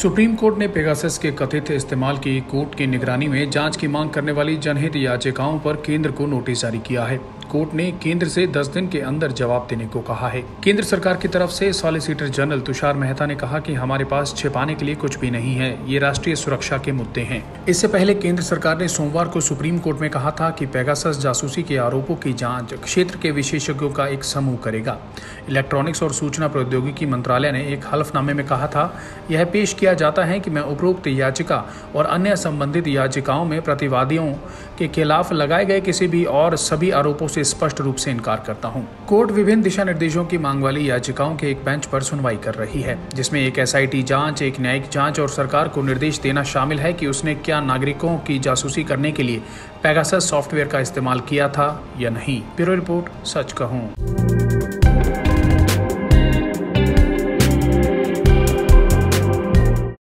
Supreme court ने Pegasus के कथित इस्तेमाल की कोर्ट की निगरानी में जांच की मांग करने वाली जनहित याचिकाओं पर केंद्र को नोटिस जारी किया है। कोर्ट ने केंद्र से 10 दिन के अंदर जवाब देने को कहा है। केंद्र सरकार की तरफ से सॉलिसिटर जनरल तुषार मेहता ने कहा कि हमारे पास छिपाने के लिए कुछ भी नहीं है, ये राष्ट्रीय सुरक्षा के मुद्दे हैं। इससे पहले केंद्र सरकार ने सोमवार को सुप्रीम कोर्ट में कहा था कि पेगासस जासूसी के आरोपों की जांच क्षेत्र के विशेषज्ञों का एक समूह करेगा। इलेक्ट्रॉनिक्स और सूचना प्रौद्योगिकी मंत्रालय ने एक हलफनामे में कहा था, यह पेश किया जाता है कि मैं उपरोक्त याचिका और अन्य संबंधित याचिकाओं में प्रतिवादियों के खिलाफ लगाए गए किसी भी और सभी आरोपों से स्पष्ट रूप से इनकार करता हूं। कोर्ट विभिन्न दिशा निर्देशों की मांग वाली याचिकाओं के एक बेंच पर सुनवाई कर रही है, जिसमें एक एसआईटी जांच, एक न्यायिक जांच और सरकार को निर्देश देना शामिल है कि उसने क्या नागरिकों की जासूसी करने के लिए पेगासस सॉफ्टवेयर का इस्तेमाल किया था या नहीं। ब्यूरो रिपोर्ट, सच कहूं।